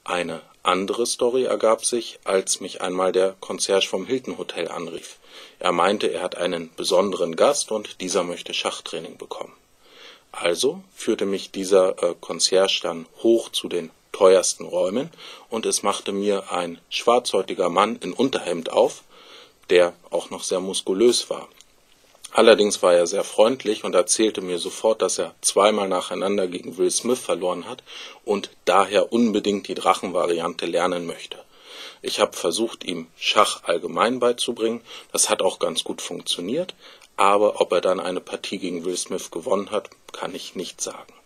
Eine andere Story ergab sich, als mich einmal der Concierge vom Hilton Hotel anrief. Er meinte, er hat einen besonderen Gast und dieser möchte Schachtraining bekommen. Also führte mich dieser Concierge dann hoch zu den teuersten Räumen und es machte mir ein schwarzhäutiger Mann in Unterhemd auf, der auch noch sehr muskulös war. Allerdings war er sehr freundlich und erzählte mir sofort, dass er zweimal nacheinander gegen Will Smith verloren hat und daher unbedingt die Drachenvariante lernen möchte. Ich habe versucht, ihm Schach allgemein beizubringen, das hat auch ganz gut funktioniert, aber ob er dann eine Partie gegen Will Smith gewonnen hat, kann ich nicht sagen.